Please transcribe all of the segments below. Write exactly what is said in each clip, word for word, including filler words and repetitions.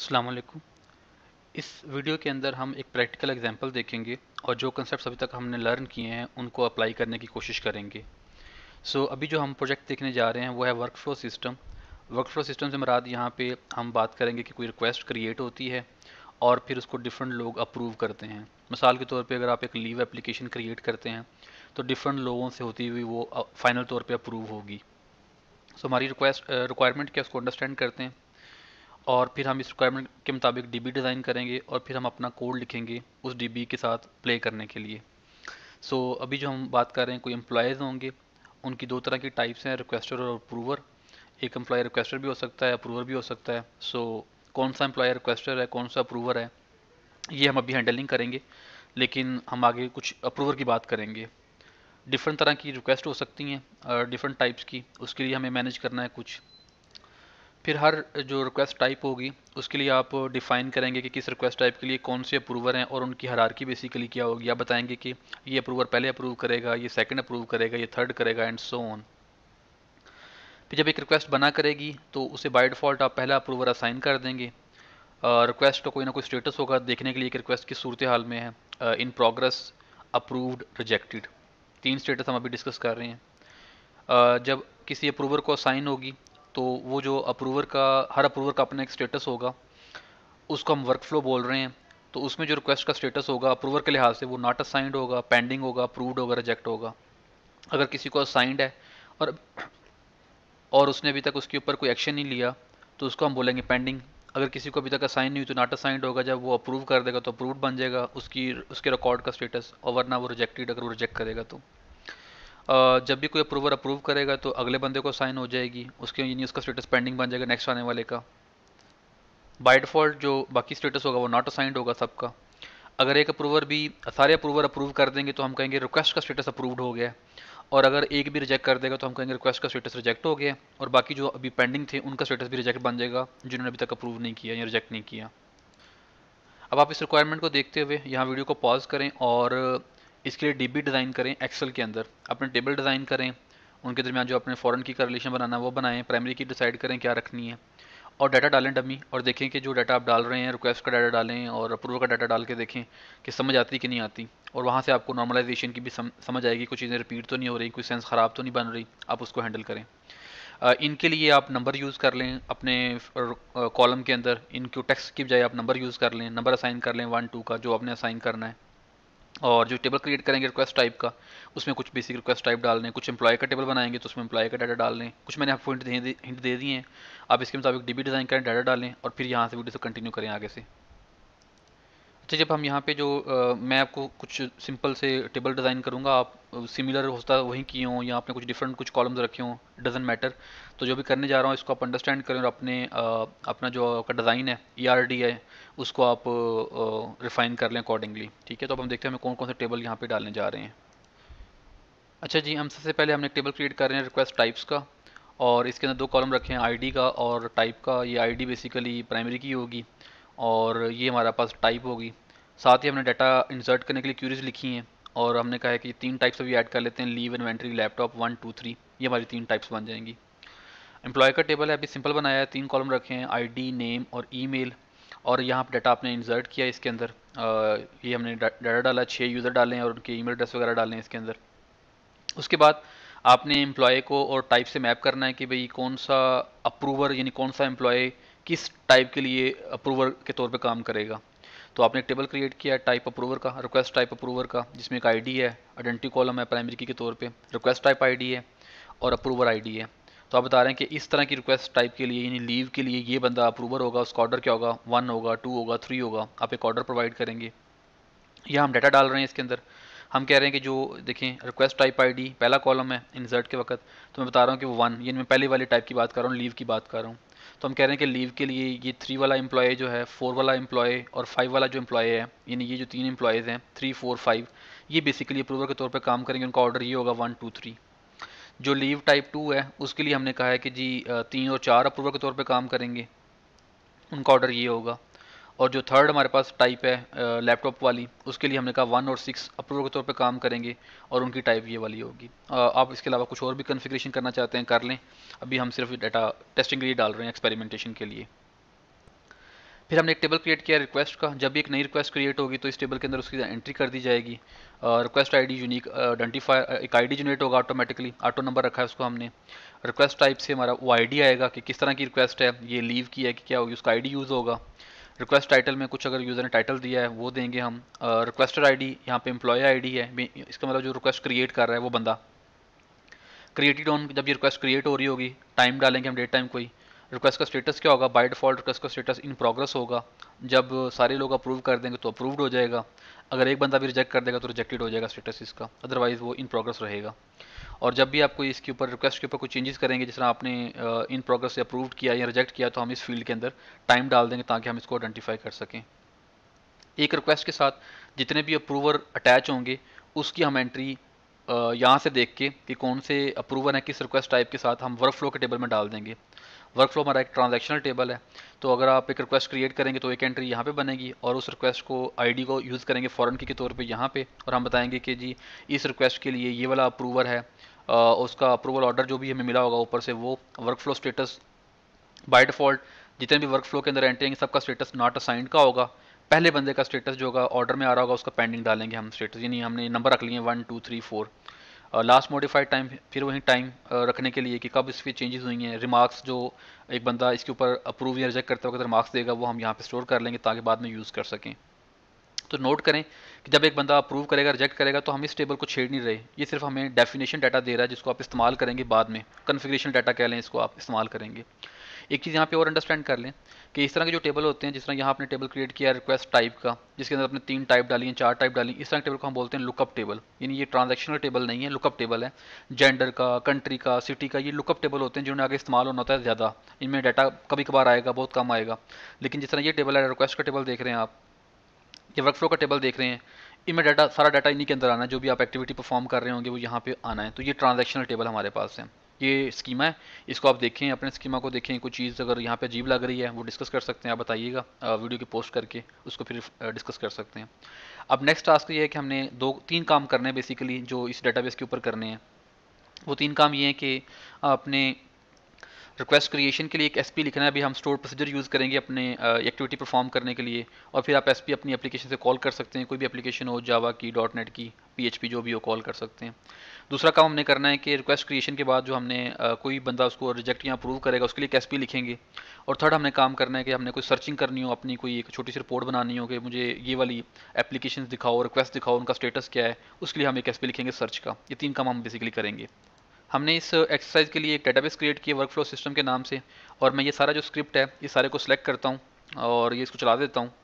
अस्सलाम वालेकुम। इस वीडियो के अंदर हम एक प्रैक्टिकल एग्जांपल देखेंगे और जो कंसेप्ट्स अभी तक हमने लर्न किए हैं उनको अप्लाई करने की कोशिश करेंगे। सो so, अभी जो हम प्रोजेक्ट देखने जा रहे हैं वो है वर्कफ्लो सिस्टम। वर्कफ्लो सिस्टम से मुराद यहाँ पे हम बात करेंगे कि कोई रिक्वेस्ट क्रिएट होती है और फिर उसको डिफरेंट लोग अप्रूव करते हैं। मिसाल के तौर पे अगर आप एक लीव एप्लीकेशन क्रिएट करते हैं तो डिफरेंट लोगों से होती हुई वो फाइनल तौर पे अप्रूव होगी। सो so, हमारी रिक्वेस्ट रिक्वायरमेंट क्या उसको अंडरस्टैंड करते हैं और फिर हम इस रिक्वायरमेंट के मुताबिक डीबी डिज़ाइन करेंगे और फिर हम अपना कोड लिखेंगे उस डीबी के साथ प्ले करने के लिए। सो so, अभी जो हम बात कर रहे हैं कोई एम्प्लॉयज़ होंगे, उनकी दो तरह की टाइप्स हैं, रिक्वेस्टर और अप्रूवर। एक एम्प्लॉय रिक्वेस्टर भी हो सकता है, अप्रूवर भी हो सकता है। सो so, कौन सा एम्प्लॉय रिक्वेस्टर है, कौन सा अप्रूवर है, ये हम अभी हैंडलिंग करेंगे, लेकिन हम आगे कुछ अप्रूवर की बात करेंगे। डिफरेंट तरह की रिक्वेस्ट हो सकती हैं, डिफरेंट टाइप्स की, उसके लिए हमें मैनेज करना है कुछ। फिर हर जो रिक्वेस्ट टाइप होगी उसके लिए आप डिफाइन करेंगे कि किस रिक्वेस्ट टाइप के लिए कौन से अप्रूवर हैं और उनकी हायरार्की बेसिकली क्या होगी। आप बताएंगे कि ये अप्रूवर पहले अप्रूव करेगा, ये सेकंड अप्रूव करेगा, ये थर्ड करेगा एंड सो ऑन। फिर जब एक रिक्वेस्ट बना करेगी तो उसे बाय डिफ़ॉल्ट आप पहला अप्रूवर असाइन कर देंगे। रिक्वेस्ट का कोई ना कोई स्टेटस होगा देखने के लिए कि रिक्वेस्ट किस सूरत हाल में है, इन प्रोग्रेस, अप्रूव्ड, रिजेक्टेड। तीन स्टेटस हम अभी डिस्कस कर रहे हैं। Uh, जब किसी अप्रूवर को असाइन होगी तो वो जो अप्रूवर का हर अप्रूवर का अपना एक स्टेटस होगा, उसको हम वर्कफ्लो बोल रहे हैं। तो उसमें जो रिक्वेस्ट का स्टेटस होगा अप्रूवर के लिहाज से वो नॉट असाइंड होगा, पेंडिंग होगा, अप्रूव्ड होगा, रिजेक्ट होगा। अगर किसी को असाइंड है और और उसने अभी तक उसके ऊपर कोई एक्शन नहीं लिया तो उसको हम बोलेंगे पेंडिंग। अगर किसी को अभी तक असाइन नहीं हुई तो नॉट असाइंड होगा, जब वो अप्रूव कर देगा तो अप्रूव्ड बन जाएगा उसकी उसके रिकॉर्ड का स्टेटस, और वरना वो रिजेक्टेड अगर वो रिजेक्ट करेगा तो। जब भी कोई अप्रूवर अप्रूव करेगा तो अगले बंदे को साइन हो जाएगी उसके, यानी उसका स्टेटस पेंडिंग बन जाएगा नेक्स्ट आने वाले का। बाय डिफ़ॉल्ट जो बाकी स्टेटस होगा वो नॉट असाइंड होगा सबका। अगर एक अप्रूवर भी सारे अप्रूवर अप्रूव कर देंगे तो हम कहेंगे रिक्वेस्ट का स्टेटस अप्रूव्ड हो गया है, और अगर एक भी रिजेक्ट कर देगा तो हम कहेंगे रिक्वेस्ट का स्टेटस रिजेक्ट हो गया, और बाकी जो अभी पेंडिंग थे उनका स्टेटस भी रिजेक्ट बन जाएगा जिन्होंने अभी तक अप्रूव नहीं किया या रिजेक्ट नहीं किया। अब आप इस रिक्वायरमेंट को देखते हुए यहाँ वीडियो को पॉज करें और इसके लिए डीबी डिज़ाइन करें। एक्सेल के अंदर अपने टेबल डिज़ाइन करें, उनके दरमियान जो अपने फॉरेन की का रिलेशन बनाना है वो बनाएं, प्राइमरी की डिसाइड करें क्या रखनी है, और डाटा डालें डमी, और देखें कि जो डाटा आप डाल रहे हैं रिक्वेस्ट का डाटा डालें और अप्रूवल का डाटा डाल के देखें कि समझ आती कि नहीं आती। और वहाँ से आपको नॉर्मलाइजेशन की भी सम, समझ आएगी, कुछ चीज़ें रिपीट तो नहीं हो रही, कोई सेंस ख़राब तो नहीं बन रही, आप उसको हैंडल करें। इनके लिए आप नंबर यूज़ कर लें अपने कॉलम के अंदर, इनको टेक्स्ट की बजाय आप नंबर यूज़ कर लें, नंबर असाइन कर लें वन टू का जो आपने असाइन करना है। और जो टेबल क्रिएट करेंगे रिक्वेस्ट टाइप का, उसमें कुछ बेसिक रिक्वेस्ट टाइप डाल लें। कुछ एम्प्लॉय का टेबल बनाएंगे तो उसमें एम्प्लॉय का डाटा डाल लें। कुछ मैंने आपको हिंट दे हिंट दे दिए हैं, आप इसके मुताबिक डीबी डिज़ाइन करें, डाटा डालें और फिर यहाँ से वीडियो से कंटिन्यू करें आगे से। अच्छा, जब हम यहाँ पे जो आ, मैं आपको कुछ सिंपल से टेबल डिज़ाइन करूँगा, आप सिमिलर होता वही किए हों या आपने कुछ डिफरेंट कुछ कॉलम्स रखे हों, डजेंट मैटर। तो जो भी करने जा रहा हूँ इसको आप अंडरस्टैंड करें और अपने आ, अपना जो आपका डिज़ाइन है ई आर डी है उसको आप रिफाइन कर लें अकॉर्डिंगली। ठीक है, तो अब हम देखते हैं हमें कौन कौन से टेबल यहाँ पे डालने जा रहे हैं। अच्छा जी, हम सबसे पहले हमने एक टेबल क्रिएट कर रहे हैं रिक्वेस्ट टाइप्स का, और इसके अंदर दो कॉलम रखे हैं, आईडी का और टाइप का। ये आईडी बेसिकली प्राइमरी की होगी और ये हमारा पास टाइप होगी। साथ ही हमने डाटा इंसर्ट करने के लिए क्यूरीज लिखी हैं और हमने कहा है कि तीन टाइप्स अभी ऐड कर लेते हैं, leave, inventory, laptop, one two three. ये हमारी तीन टाइप्स बन जाएंगी। एम्प्लॉय का टेबल है, अभी सिंपल बनाया है, तीन कॉलम रखे हैं, आईडी, नेम और ईमेल। और यहाँ पर डाटा आपने इंसर्ट किया इसके अंदर। अ, ये हमने डाटा डाला, छः यूज़र डाले हैं और उनके ईमेल एड्रेस वगैरह डाले हैं इसके अंदर। उसके बाद आपने एम्प्लॉय को और टाइप से मैप करना है कि भाई कौन सा अप्रूवर यानी कौन सा एम्प्लॉय किस टाइप के लिए अप्रूवर के तौर पे काम करेगा। तो आपने एक टेबल क्रिएट किया है टाइप अप्रूवर का, रिक्वेस्ट टाइप अप्रूवर का, जिसमें एक आईडी है, आइडेंटिटी कॉलम है प्राइमरी की के तौर पे, रिक्वेस्ट टाइप आईडी है और अप्रूवर आईडी है। तो आप बता रहे हैं कि इस तरह की रिक्वेस्ट टाइप के लिए यानी लीव के लिए ये बंदा अप्रूवर होगा, उसका ऑर्डर क्या होगा, वन होगा, टू होगा, थ्री होगा। आप एक ऑर्डर प्रोवाइड करेंगे। यहाँ हम डाटा डाल रहे हैं इसके अंदर। हम कह रहे हैं कि जो देखें रिक्वेस्ट टाइप आईडी पहला कॉलम है इंसर्ट के वक्त, तो मैं बता रहा हूँ कि वो वन, ये मैं पहले वाली टाइप की बात कर रहा हूँ, लीव की बात कर रहा हूँ। तो हम कह रहे हैं कि लीव के लिए ये थ्री वाला एम्प्लॉय जो है, फोर वाला एम्प्लॉय और फाइव वाला जो एम्प्लॉय है, यानी ये जो तीन एम्प्लॉयज़ हैं थ्री फोर फाइव, ये बेसिकली अप्रूवर के तौर पर काम करेंगे, उनका ऑर्डर ये होगा वन टू थ्री। जो लीव टाइप टू है उसके लिए हमने कहा है कि जी तीन और चार अप्रूवर के तौर पर काम करेंगे, उनका ऑर्डर ये होगा। और जो थर्ड हमारे पास टाइप है लैपटॉप वाली, उसके लिए हमने कहा वन और सिक्स अप्रूवर के तौर पे काम करेंगे और उनकी टाइप ये वाली होगी। आप इसके अलावा कुछ और भी कन्फिग्रेशन करना चाहते हैं कर लें, अभी हम सिर्फ डाटा टेस्टिंग के लिए डाल रहे हैं, एक्सपेरिमेंटेशन के लिए। फिर हमने एक टेबल क्रिएट किया रिक्वेस्ट का। जब भी एक नई रिक्वेस्ट क्रिएट होगी तो इस टेबल के अंदर उसकी एंट्री कर दी जाएगी। रिक्वेस्ट आईडी यूनिक आइडेंटिफायर, एक आईडी जनरेट होगा ऑटोमेटिकली, ऑटो नंबर रखा है उसको हमने। रिक्वेस्ट टाइप से हमारा वो आईडी आएगा कि किस तरह की रिक्वेस्ट है, ये लीव की है कि क्या होगी, उसका आईडी यूज़ होगा। रिक्वेस्ट टाइटल में कुछ अगर यूज़र ने टाइटल दिया है वो देंगे हम। रिक्वेस्टर आईडी, यहाँ पे एम्प्लॉय आईडी है, इसका मतलब जो रिक्वेस्ट क्रिएट कर रहा है वो बंदा। क्रिएटेड ऑन, जब ये रिक्वेस्ट क्रिएट हो रही होगी टाइम डालेंगे हम, डेट टाइम कोई। रिक्वेस्ट का स्टेटस क्या होगा, बाय डिफॉल्ट रिक्वेस्ट का स्टेटस इन प्रोग्रेस होगा। जब सारे लोग अप्रूव कर देंगे तो अप्रूव्ड हो जाएगा। अगर एक बंदा भी रिजेक्ट कर देगा तो रिजेक्टेड हो जाएगा स्टेटस इसका, अदरवाइज वो इन प्रोग्रेस रहेगा। और जब भी आपको इसके ऊपर रिक्वेस्ट के ऊपर कोई चेंजेस करेंगे, जिस तरह आपने इन प्रोग्रेस से अप्रूव्ड किया या रिजेक्ट किया, तो हम इस फील्ड के अंदर टाइम डाल देंगे ताकि हम इसको आइडेंटिफाई कर सकें। एक रिक्वेस्ट के साथ जितने भी अप्रूवर अटैच होंगे उसकी हम एंट्री यहाँ से देख के कि कौन से अप्रूवर है किस रिक्वेस्ट टाइप के साथ, हम वर्क फ्लो के टेबल में डाल देंगे। वर्क फ्लो हमारा एक ट्रांजैक्शनल टेबल है, तो अगर आप एक रिक्वेस्ट क्रिएट करेंगे तो एक एंट्री यहाँ पे बनेगी और उस रिक्वेस्ट को आईडी को यूज़ करेंगे फॉरेन की के तौर पे यहाँ पे, और हम बताएंगे कि जी इस रिक्वेस्ट के लिए ये वाला अप्रूवर है, आ, उसका अप्रूवल ऑर्डर जो भी हमें मिला होगा ऊपर से वो। Work flow status by default जितने भी वर्क फ्लो के अंदर एंट्री आएंगे सबका स्टेटस नॉट असाइंड का होगा। पहले बंदे का स्टेटस जो होगा ऑर्डर में आ रहा होगा उसका पेंडिंग डालेंगे हम स्टेटस, यानी हमने नंबर रख लिए one two three four. Last modified time, फिर वही टाइम रखने के लिए कि कब इस पर चेंजेस हुई हैं। रिमार्क्स जो एक बंदा इसके ऊपर अप्रूव या रिजेक्ट करते वक्त रिमार्क्स देगा वो हम यहाँ पे स्टोर कर लेंगे ताकि बाद में यूज़ कर सकें। तो नोट करें कि जब एक बंदा अप्रूव करेगा रिजेक्ट करेगा तो हम इस टेबल को छेड़ नहीं रहे, ये सिर्फ हमें डेफिनेशन डाटा दे रहा है जिसको आप इस्तेमाल करेंगे बाद में, कन्फिग्रेशन डाटा कह लें इसको, आप इस्तेमाल करेंगे। एक चीज़ यहाँ पे और अंडरस्टैंड कर लें कि इस तरह के जो टेबल होते हैं, जिस तरह यहाँ आपने टेबल क्रिएट किया रिक्वेस्ट टाइप का जिसके अंदर आपने तीन टाइप डाली हैं, चार टाइप डाली, इस तरह के टेबल को हम बोलते हैं लुकअप टेबल। यानी ये ट्रांजैक्शनल टेबल नहीं है, लुकअप टेबल है। जेंडर का, कंट्री का, सिटी का, ये लुकअप टेबल होते हैं जिन्होंने आगे इस्तेमाल होना होता है ज़्यादा। इनमें डाटा कभी कभार आएगा, बहुत कम आएगा। लेकिन जिस तरह ये टेबल है, रिक्वेस्ट का टेबल देख रहे हैं आप, ये वर्क फ्लो का टेबल देख रहे हैं, इनमें डाटा, सारा डाटा इन्हीं के अंदर आना है। जो भी आप एक्टिविटी परफॉर्म कर रहे होंगे वो यहाँ पे आना है। तो ये ट्रांजैक्शनल टेबल हमारे पास है। ये स्कीमा है, इसको आप देखें, अपने स्कीमा को देखें, कुछ चीज़ अगर यहाँ पे अजीब लग रही है वो डिस्कस कर सकते हैं, आप बताइएगा वीडियो की पोस्ट करके, उसको फिर डिस्कस कर सकते हैं। अब नेक्स्ट टास्क ये है कि हमने दो तीन काम करने हैं बेसिकली जो इस डेटाबेस के ऊपर करने हैं। वो तीन काम ये हैं कि आपने रिक्वेस्ट क्रिएशन के लिए एक एसपी लिखना है। अभी हम स्टोर प्रोसीजर यूज़ करेंगे अपने एक्टिविटी परफॉर्म करने के लिए, और फिर आप एसपी अपनी एप्लीकेशन से कॉल कर सकते हैं, कोई भी एप्लीकेशन हो, जावा की, डॉट नेट की, पीएचपी जो भी हो, कॉल कर सकते हैं। दूसरा काम हमने करना है कि रिक्वेस्ट क्रिएशन के बाद जो हमने uh, कोई बंदा उसको रिजेक्ट या अप्रूव करेगा उसके लिए एक एसपी लिखेंगे। और थर्ड हमने काम करना है कि हमने कोई सर्चिंग करनी हो, अपनी कोई एक छोटी सी रिपोर्ट बनानी हो कि मुझे ये वाली एप्लीकेशन दिखाओ, रिक्वेस्ट दिखाओ, उनका स्टेटस क्या है, उसके लिए हम एक एसपी लिखेंगे सर्च का। ये तीन काम हम बेसिकली करेंगे। हमने इस एक्सरसाइज के लिए एक डेटाबेस क्रिएट किया वर्क फ्लो सिस्टम के नाम से, और मैं ये सारा जो स्क्रिप्ट है ये सारे को सिलेक्ट करता हूँ और ये इसको चला देता हूँ।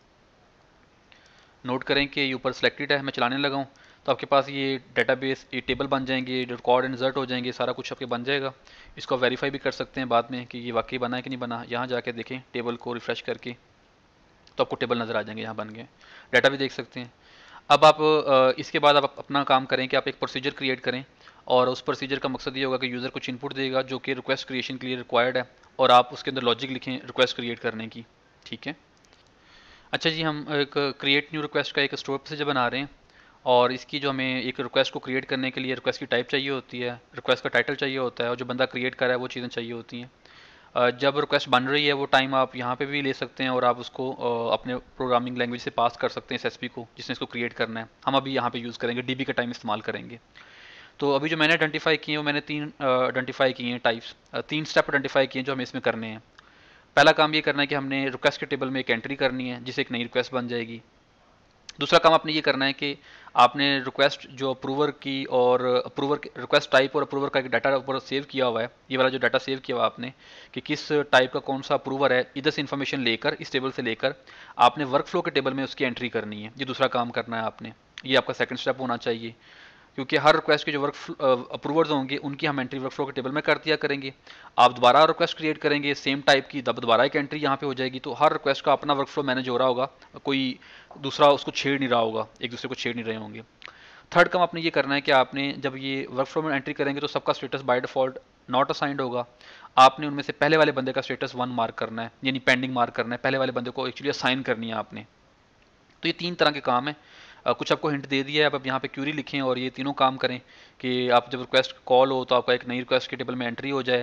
नोट करें कि ये ऊपर सिलेक्टेड है, मैं चलाने लगा हूँ तो आपके पास ये डेटाबेस, ये टेबल बन जाएंगे, रिकॉर्ड एंड रिजल्ट हो जाएंगे, सारा कुछ आपके बन जाएगा। इसको वेरीफाई भी कर सकते हैं बाद में कि ये वाकई बना है कि नहीं बना। यहाँ जाके देखें टेबल को रिफ्रेश करके तो आपको टेबल नज़र आ जाएंगे, यहाँ बन गए, डाटा भी देख सकते हैं। अब आप इसके बाद आप अपना काम करें कि आप एक प्रोसीजर क्रिएट करें, और उस प्रोसीजर का मकसद ये होगा कि यूज़र कुछ इनपुट देगा जो कि रिक्वेस्ट क्रिएशन के लिए रिक्वायर्ड है, और आप उसके अंदर लॉजिक लिखें रिक्वेस्ट क्रिएट करने की। ठीक है, अच्छा जी, हम एक क्रिएट न्यू रिक्वेस्ट का एक स्टोर प्रोसीजर बना रहे हैं, और इसकी जो हमें एक रिक्वेस्ट को क्रिएट करने के लिए रिक्वेस्ट की टाइप चाहिए होती है, रिक्वेस्ट का टाइटल चाहिए होता है, और जो बंदा क्रिएट कर रहा है वो चीज़ें चाहिए होती हैं। जब रिक्वेस्ट बन रही है वो टाइम आप यहाँ पे भी ले सकते हैं, और आप उसको अपने प्रोग्रामिंग लैंग्वेज से पास कर सकते हैं इस एसपी को जिसने इसको क्रिएट करना है। हम अभी यहाँ पे यूज़ करेंगे, डीबी का टाइम इस्तेमाल करेंगे। तो अभी जो मैंने आइडेंटिफाई किए हैं वो मैंने तीन आइडेंटिफाई किए हैं टाइप्स, तीन स्टेप आइडेंटिफाई किए हैं जो हमें इसमें करने हैं। पहला काम ये करना है कि हमने रिक्वेस्ट के टेबल में एक एंट्री करनी है जिससे एक नई रिक्वेस्ट बन जाएगी। दूसरा काम आपने ये करना है कि आपने रिक्वेस्ट जो अप्रूवर की और अप्रूवर रिक्वेस्ट टाइप और अप्रूवर का एक डाटा ऊपर सेव किया हुआ है, ये वाला जो डाटा सेव किया हुआ आपने कि किस टाइप का कौन सा अप्रूवर है, इधर से इन्फॉर्मेशन लेकर इस टेबल से लेकर आपने वर्क फ्लो के टेबल में उसकी एंट्री करनी है। ये दूसरा काम करना है आपने, ये आपका सेकंड स्टेप होना चाहिए, क्योंकि हर रिक्वेस्ट के जो वर्क अप्रूवर्स होंगे उनकी हम एंट्री वर्क फ्लो के टेबल में कर दिया करेंगे। आप दोबारा रिक्वेस्ट क्रिएट करेंगे सेम टाइप की, तब दोबारा एक एंट्री यहाँ पे हो जाएगी। तो हर रिक्वेस्ट का अपना वर्क फ्लो मैनेज हो रहा होगा, कोई दूसरा उसको छेड़ नहीं रहा होगा, एक दूसरे को छेड़ नहीं रहे होंगे। थर्ड काम आपने ये करना है कि आपने जब ये वर्क फ्लो में एंट्री करेंगे तो सबका status by default not assigned होगा। आपने उनमें से पहले वाले बंदे का स्टेटस वन मार्क करना है, यानी पेंडिंग मार्क करना है, पहले वाले बंदे को एक्चुअली असाइन करनी है आपने। तो ये तीन तरह के काम है, कुछ आपको हिंट दे दिया है। अब आप यहाँ पे क्यूरी लिखें और ये तीनों काम करें कि आप जब रिक्वेस्ट कॉल हो तो आपका एक नई रिक्वेस्ट के टेबल में एंट्री हो जाए,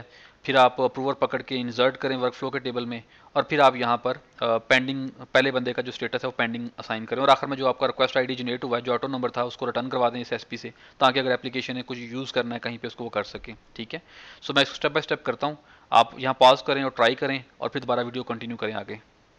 फिर आप अप्रूवर पकड़ के इंसर्ट करें वर्कफ्लो के टेबल में, और फिर आप यहाँ पर पेंडिंग पहले बंदे का जो स्टेटस है वो पेंडिंग असाइन करें, और आखिर में जो आपका रिक्वेस्ट आईडी जनरेट हुआ है, जो ऑटो नंबर था, उसको रिटर्न करवा दें इस एसपी से, ताकि अगर एप्लीकेशन है कुछ यूज़ करना है कहीं पे उसको वो कर सके। ठीक है, सो मैं इसको स्टेप बाय स्टेप करता हूँ, आप यहाँ पॉज करें और ट्राई करें और फिर दोबारा वीडियो कंटिन्यू करें आगे।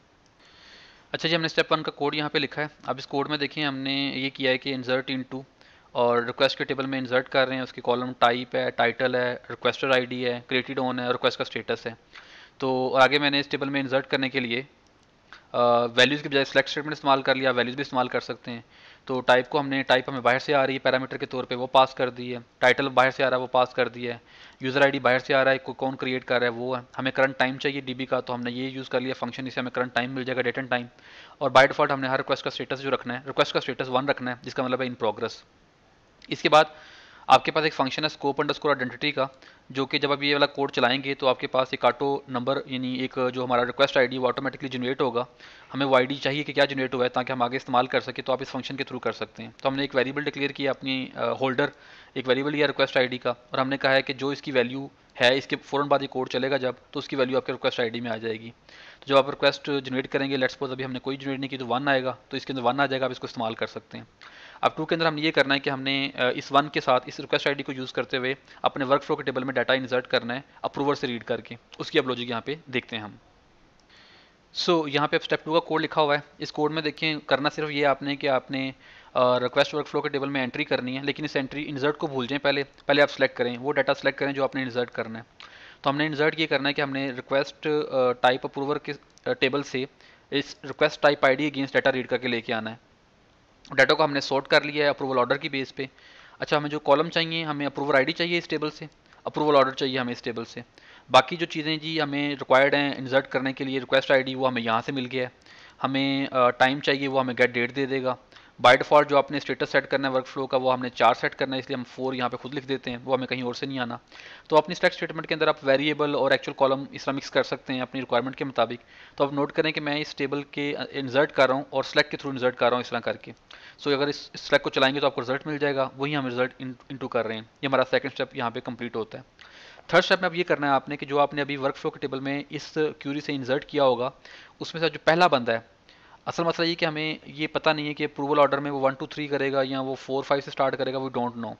अच्छा जी, हमने स्टेप वन का कोड यहाँ पे लिखा है। अब इस कोड में देखिए हमने ये किया है कि इंसर्ट इनटू, और रिक्वेस्ट के टेबल में इंसर्ट कर रहे हैं, उसके कॉलम टाइप है, टाइटल है, रिक्वेस्टर आईडी है, क्रिएटेड ऑन है, रिक्वेस्ट का स्टेटस है। तो आगे मैंने इस टेबल में इंसर्ट करने के लिए वैल्यूज़ की बजाय सेलेक्ट स्टेटमेंट इस्तेमाल कर लिया, वैल्यूज़ भी इस्तेमाल कर सकते हैं। तो टाइप को हमने, टाइप हमें बाहर से आ रही है पैरामीटर के तौर पे, वो पास कर दी है। टाइटल बाहर से आ रहा है, वो पास कर दिया है। यूज़र आईडी बाहर से आ रहा है, को कौन क्रिएट कर रहा है वो है। हमें करंट टाइम चाहिए डीबी का, तो हमने ये यूज़ कर लिया फंक्शन, इससे हमें करंट टाइम मिल जाएगा, डेट एंड टाइम। और बाय डिफॉल्ट हमने हर रिक्वेस्ट का स्टेटस जो रखना है, रिक्वेस्ट का स्टेटस वन रखना है, जिसका मतलब है इन प्रोग्रेस। इसके बाद आपके पास एक फंक्शन है स्कोप अंडरस्कोर आइडेंटिटी का, जो कि जब आप ये वाला कोड चलाएंगे तो आपके पास एक ऑटो नंबर, यानी एक जो हमारा रिक्वेस्ट आईडी वो ऑटोमेटिकली जनरेट होगा। हमें वो आईडी चाहिए कि क्या जनरेट हुआ है, ताकि हम आगे इस्तेमाल कर सके, तो आप इस फंक्शन के थ्रू कर सकते हैं। तो हमने एक वेरिएबल डिक्लेयर किया अपनी होल्डर, एक वेरिएबल लिया रिक्वेस्ट आईडी का, और हमने कहा है कि जो इसकी वैल्यू है, इसके फ़ौरन बाद ये कोड चलेगा जब, तो उसकी वैल्यू आपके रिक्वेस्ट आईडी में आ जाएगी। तो जब आप रिक्वेस्ट जनरेट करेंगे, लेट्स सपोज अभी हमने कोई जनरेट नहीं की तो वन आएगा, तो इसके अंदर वन आ जाएगा, आप इसको इस्तेमाल कर सकते हैं। अब टू के अंदर हमने ये करना है कि हमने इस वन के साथ इस रिक्वेस्ट आईडी को यूज़ करते हुए अपने वर्क फ्लो के टेबल में डाटा इंसर्ट करना है अप्रूवर से रीड करके। उसकी अब लॉजिक यहाँ पे देखते हैं हम। सो so, यहाँ पे अब स्टेप टू का कोड लिखा हुआ है। इस कोड में देखें, करना सिर्फ ये आपने कि आपने रिक्वेस्ट वर्क फ्लो के टेबल में एंट्री करनी है, लेकिन इस एंट्री इंसर्ट को भूल जाएं। पहले पहले आप सेलेक्ट करें, वो डाटा सेलेक्ट करें जो आपने इंसर्ट करना है। तो हमने इंसर्ट ये करना है कि हमने रिक्वेस्ट टाइप अप्रूवर के टेबल से इस request type ID against data read करके लेके आना है। डाटा को हमने सॉर्ट कर लिया है अप्रूवल ऑर्डर की बेस पे। अच्छा, हमें जो कॉलम चाहिए, हमें अप्रूवल आईडी चाहिए इस टेबल से, अप्रूवल ऑर्डर चाहिए हमें इस टेबल से। बाकी जो चीज़ें जी हमें रिक्वायर्ड हैं इंसर्ट करने के लिए, रिक्वेस्ट आईडी वो हमें यहाँ से मिल गया है। हमें टाइम चाहिए, वो हमें गेट डेट दे देगा। बाय डिफॉल्ट जो आपने स्टेटस सेट करना है वर्क फ्लो का, वो हमने चार सेट करना है, इसलिए हम फोर यहाँ पे खुद लिख देते हैं, वो हमें कहीं और से नहीं आना। तो अपनी स्टैक स्टेटमेंट के अंदर आप वेरिएबल और एक्चुअल कॉलम इस तरह मिक्स कर सकते हैं अपनी रिक्वायरमेंट के मुताबिक। तो अब नोट करें कि मैं इस टेबल के इंसर्ट कर रहा हूँ और सेलेक्ट के थ्रू इंसर्ट कर रहा हूँ इस तरह करके। सो so, अगर इस सेलेक्ट को चलाएंगे तो आपको रिजल्ट मिल जाएगा, वही हम रिजल्ट इनटू कर रहे हैं। ये हमारा सेकंड स्टेप यहाँ पे कंप्लीट होता है। थर्ड स्टेप में अब ये करना है आपने कि जो आपने अभी वर्क फ्लो के टेबल में इस क्यूरी से इंसर्ट किया होगा, उसमें से जो पहला बंदा है, असल मसला ये कि हमें ये पता नहीं है कि अप्रूवल ऑर्डर में वो वन टू थ्री करेगा या वो फोर फाइव से स्टार्ट करेगा, वो डोंट नो।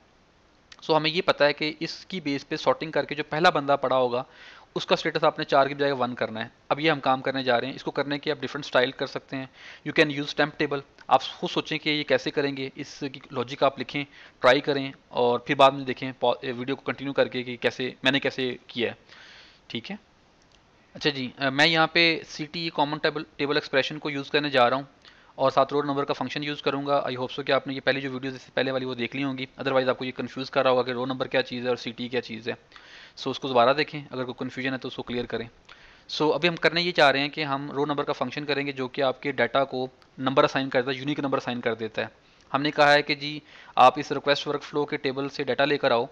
सो हमें ये पता है कि इसकी बेस पे सॉर्टिंग करके जो पहला बंदा पड़ा होगा उसका स्टेटस आपने चार की बजाय वन करना है। अब ये हम काम करने जा रहे हैं। इसको करने के आप डिफरेंट स्टाइल कर सकते हैं। You can use temp table. आप खुद सोचें कि ये कैसे करेंगे, इसकी लॉजिक आप लिखें, ट्राई करें, और फिर बाद में देखें वीडियो को कंटिन्यू करके कि कैसे मैंने कैसे किया है। ठीक है, अच्छा जी, मैं यहाँ पे C T common table table expression को यूज़ करने जा रहा हूँ, और साथ रोल नंबर का फंक्शन यूज़ करूँगा। आई होप सो कि आपने ये पहली जो वीडियो इससे पहले वाली वो देख ली होंगी, अदरवाइज़ आपको ये कंफ्यूज कर रहा होगा कि रोल नंबर क्या चीज़ है और सी टी क्या चीज़ है। सो उसको दोबारा देखें, अगर कोई कन्फ्यूजन है तो उसको क्लियर करें। सो अभी हम करने ये चाह रहे हैं कि हम रोल नंबर का फंक्शन करेंगे जो कि आपके डाटा को नंबर असाइन करता है, यूनिक नंबर असाइन कर देता है। हमने कहा है कि जी आप इस रिक्वेस्ट वर्क फ्लो के टेबल से डाटा लेकर आओ,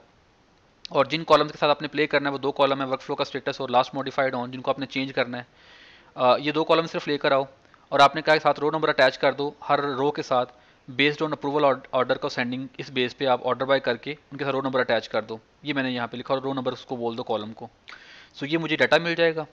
और जिन कॉलम्स के साथ आपने प्ले करना है वो दो कॉलम है, वर्क फ्लो का स्टेटस और लास्ट मॉडिफाइड ऑन, जिनको आपने चेंज करना है। आ, ये दो कॉलम सिर्फ लेकर आओ, और आपने कहा साथ रो नंबर अटैच कर दो हर रो के साथ, बेस्ड ऑन अप्रूवल ऑर्डर का सेंडिंग, इस बेस पे आप ऑर्डर बाय करके उनके साथ रो नंबर अटैच कर दो। ये मैंने यहाँ पे लिखा, और रो नंबर उसको बोल दो कॉलम को। सो ये मुझे डाटा मिल जाएगा,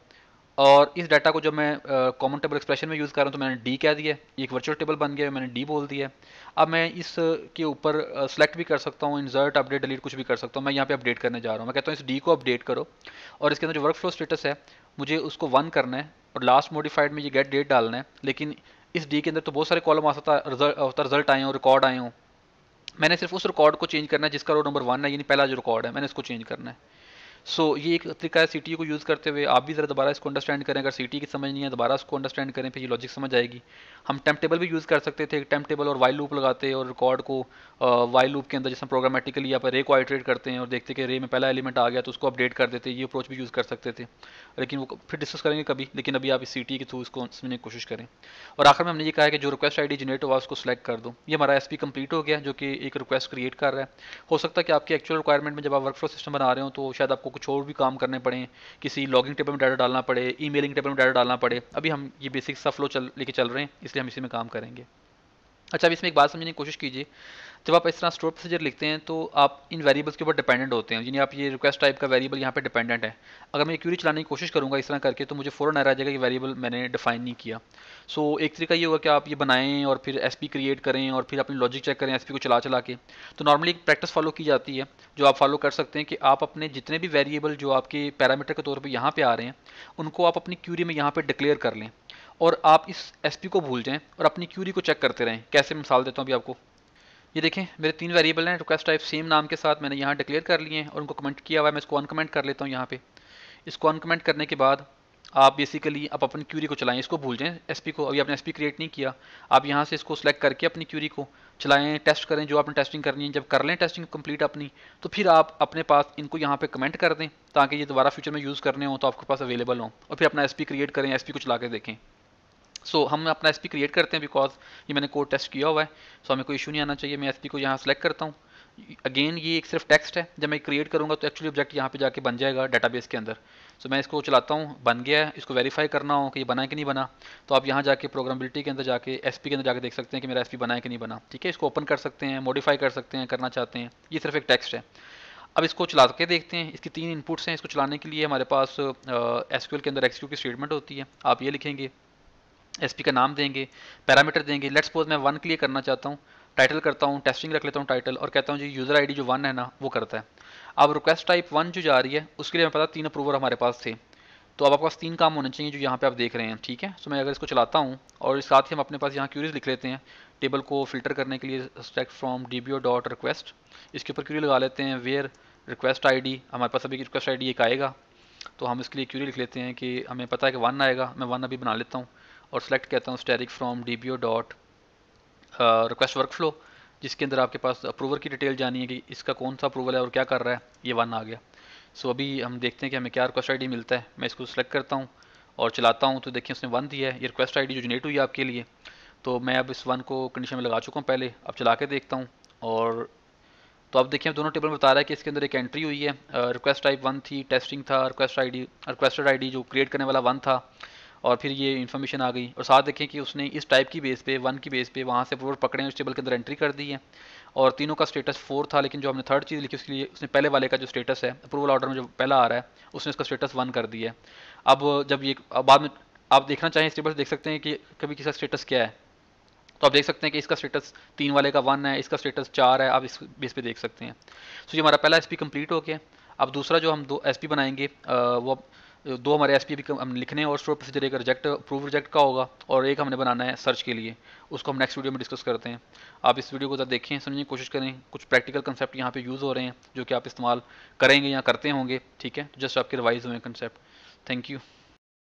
और इस डाटा को जब मैं कॉमन टेबल एक्सप्रेशन में यूज़ कर रहा हूँ तो मैंने डी कह दिया, एक वर्चुअल टेबल बन गया, मैंने डी बोल दिया। अब मैं इस के ऊपर सेलेक्ट भी कर सकता हूँ, इंसर्ट, अपडेट, डिलीट कुछ भी कर सकता हूँ। मैं यहाँ पे अपडेट करने जा रहा हूँ। मैं कहता हूँ इस डी को अपडेट करो, और इसके अंदर जो वर्क फ्लो स्टेटस है मुझे उसको वन करना है, और लास्ट मॉडिफाइड में ये गेट डेट डालना है। लेकिन इस डी के अंदर तो बहुत सारे कॉलम आ सकता है, रिजल्ट रिजल्ट आए हों, रिकॉर्ड आए हों। मैंने सिर्फ उस रिकॉर्ड को चेंज करना है जिसका रो नंबर वन है, यानी पहला जो रिकॉर्ड है मैंने इसको चेंज करना है। सो so, ये एक तरीका है सीटी को यूज़ करते हुए। आप भी ज़रा दोबारा इसको अंडरस्टैंड करें, अगर सीटी की समझ नहीं है दोबारा इसको अंडरस्टैंड करें, फिर ये लॉजिक समझ आएगी। हम टेम्प टेबल भी यूज़ कर सकते थे, टेम्प टेबल और वाइल लूप लगाते और रिकॉर्ड को वाइल लूप के अंदर जैसे प्रोग्रामेटिकली आप रे को आइटरेट करते हैं और देखते कि रे में पहला एलिमेंट आ गया तो उसको अपडेट कर देते। ये अप्रोच भी यूज़ कर सकते थे, लेकिन वो फिर डिस्कस करेंगे कभी। लेकिन अभी आप इस सीटी के थ्रू इसको समझने की कोशिश करें। और आखिर में हमने ये कहा है कि जो रिक्वेस्ट आईडी जनरेट हुआ उसको सिलेक्ट कर दो। ये हमारा एसपी कंप्लीट हो गया, जो कि एक रिक्वेस्ट क्रिएट कर रहा है। हो सकता है कि आपके एक्चुअल रिक्वायरमेंट में जब आप वर्क फ्लो सिस्टम बना रहे हो तो शायद आपको कुछ और भी काम करने पड़े, किसी लॉगिंग टेबल में डाटा डालना पड़े, ईमेलिंग टेबल में डाटा डालना पड़े। अभी हम ये बेसिक सा फ्लो चल लेके चल रहे हैं, इसलिए हम इसी में काम करेंगे। अच्छा, अब इसमें एक बात समझने की कोशिश कीजिए। जब आप इस तरह स्टोर प्रोसीजर लिखते हैं तो आप इन वेरिएबल्स के ऊपर डिपेंडेंट होते हैं, यानी आप ये रिक्वेस्ट टाइप का वेरिएबल यहाँ पे डिपेंडेंट है। अगर मैं क्यूरी चलाने की कोशिश करूंगा इस तरह करके तो मुझे फ़ौरन आ जाएगा कि वेरिएबल मैंने डिफाइन नहीं किया। सो so, एक तरीका ये होगा कि आप ये बनाएं और फिर एसपी क्रिएट करें और फिर अपनी लॉजिक चेक करें एसपी को चला चला के। तो नॉर्मली एक प्रैक्टिस फॉलो की जाती है जो आप फॉलो कर सकते हैं कि आप अपने जितने भी वेरिएबल जो आपके पैरामीटर के तौर पर यहाँ पे आ रहे हैं उनको आप अपनी क्यूरी में यहाँ पे डिक्लेयर कर लें और आप इस एसपी को भूल जाएं और अपनी क्यूरी को चेक करते रहें। कैसे मिसाल देता हूँ अभी आपको। ये देखें मेरे तीन वेरिएबल हैं रिक्वेस्ट टाइप सेम नाम के साथ मैंने यहाँ डिक्लेयर कर लिए हैं और उनको कमेंट किया हुआ है। मैं इसको अनकमेंट कर लेता हूँ यहाँ पे। इसको अनकमेंट करने के बाद आप बेसिकली आप अपनी क्यूरी को चलाएं, इसको भूल जाएं एसपी को, अभी आपने एसपी क्रिएट नहीं किया। आप यहाँ से इसको सिलेक्ट करके अपनी क्यूरी को चलाएं, टेस्ट करें जो आपने टेस्टिंग करनी है। जब कर लें टेस्टिंग कंप्लीट अपनी तो फिर आप अपने पास इनको यहाँ पे कमेंट कर दें ताकि ये दोबारा फ्यूचर में यूज़ करने हो तो आपके पास अवेलेबल हो और फिर अपना एसपी क्रिएट करें, एसपी को चला के देखें। सो so, हम अपना एसपी क्रिएट करते हैं बिकॉज ये मैंने कोड टेस्ट किया हुआ है। सो so, हमें कोई इशू नहीं आना चाहिए। मैं एसपी को यहाँ सेलेक्ट करता हूँ। अगेन ये एक सिर्फ टेक्स्ट है, जब मैं क्रिएट करूँगा तो एक्चुअली ऑब्जेक्ट यहाँ पे जाके बन जाएगा डेटाबेस के अंदर। सो so, मैं इसको चलाता हूँ, बन गया है। इसको वेरीफाई करना हो कि ये बना है कि नहीं बना तो आप यहाँ जाके प्रोग्रामेबिलिटी के अंदर जाके एसपी के अंदर जाके देख सकते हैं कि मेरा एसपी बना है कि नहीं बना। ठीक है, इसको ओपन कर सकते हैं, मॉडिफाई कर सकते हैं करना चाहते हैं। ये सिर्फ एक टेक्स्ट है। अब इसको चला के देखते हैं। इसकी तीन इनपुट्स हैं। इसको चलाने के लिए हमारे पास एसक्यूएल के अंदर एक्सिक्यूट की स्टेटमेंट होती है। आप ये लिखेंगे, एसपी का नाम देंगे, पैरामीटर देंगे। लेट्स सपोज मैं वन के लिए करना चाहता हूँ, टाइटल करता हूँ, टेस्टिंग रख लेता हूँ टाइटल और कहता हूँ जी यूज़र आईडी जो वन है ना वो करता है। अब रिक्वेस्ट टाइप वन जो जा रही है उसके लिए हमें पता तीन अप्रूवर हमारे पास थे। तो अब आपके पास तीन काम होने चाहिए जो यहाँ पे आप देख रहे हैं। ठीक है, सो मैं अगर इसको चलाता हूँ और साथ ही हम अपने पास यहाँ क्यूरीज लिख लेते हैं टेबल को फिल्टर करने के लिए, select from DBO dot request. इसके ऊपर क्यूरी लगा लेते हैं वेयर रिक्वेस्ट आईडी। हमारे पास अभी रिक्वेस्ट आईडी एक आएगा तो हम इसके लिए क्यूरी लिख लेते हैं कि हमें पता है कि वन आएगा। मैं वन अभी बना लेता हूँ और सेलेक्ट कहता हूँ static from DBO dot request workflow, जिसके अंदर आपके पास अप्रूवर की डिटेल जानी है कि इसका कौन सा अप्रूवल है और क्या कर रहा है। ये वन आ गया। सो so, अभी हम देखते हैं कि हमें क्या रिक्वेस्ट आईडी मिलता है। मैं इसको सेलेक्ट करता हूँ और चलाता हूँ तो देखिए उसने वन दिया है। ये रिक्वेस्ट आईडी जो जनरेट हुई है आपके लिए। तो मैं अब इस वन को कंडीशन में लगा चुका हूँ पहले। अब चला के देखता हूँ और तो अब देखिए दोनों टेबल में बता रहा है कि इसके अंदर एक एंट्री हुई है, रिक्वेस्ट टाइप वन थी, टेस्टिंग था, रिक्वेस्ट आईडी रिक्वेस्टेड आईडी जो क्रिएट करने वाला वन था और फिर ये इन्फॉर्मेशन आ गई। और साथ देखें कि उसने इस टाइप की बेस पे वन की बेस पे वहाँ से अप्रूवल पकड़े उस टेबल के अंदर एंट्री कर दी है और तीनों का स्टेटस फोर था। लेकिन जो हमने थर्ड चीज़ लिखी उसके लिए उसने पहले वाले का जो स्टेटस है अप्रूवल ऑर्डर में जो पहला आ रहा है उसने उसका स्टेटस वन कर दिया है। अब जब ये अब बाद में आप देखना चाहें इस टेबल से देख सकते हैं कि कभी किसका स्टेटस क्या है। तो आप देख सकते हैं कि इसका स्टेटस तीन वाले का वन है, इसका स्टेटस चार है। आप इस बेस पे देख सकते हैं। सो ये हमारा पहला एसपी कंप्लीट हो गया। अब दूसरा जो हम दो एसपी बनाएंगे वो दो हमारे एसपी भी हम लिखने हैं और स्टोर प्रोसीजर एक रिजेक्ट अप्रूव रिजेक्ट का होगा और एक हमने बनाना है सर्च के लिए। उसको हम नेक्स्ट वीडियो में डिस्कस करते हैं। आप इस वीडियो को ज़रा देखें, समझने की कोशिश करें। कुछ प्रैक्टिकल कंसेप्ट यहाँ पे यूज़ हो रहे हैं जो कि आप इस्तेमाल करेंगे या करते होंगे। ठीक है, जस्ट आपके रिवाइज हुए कंसेप्ट। Thank you.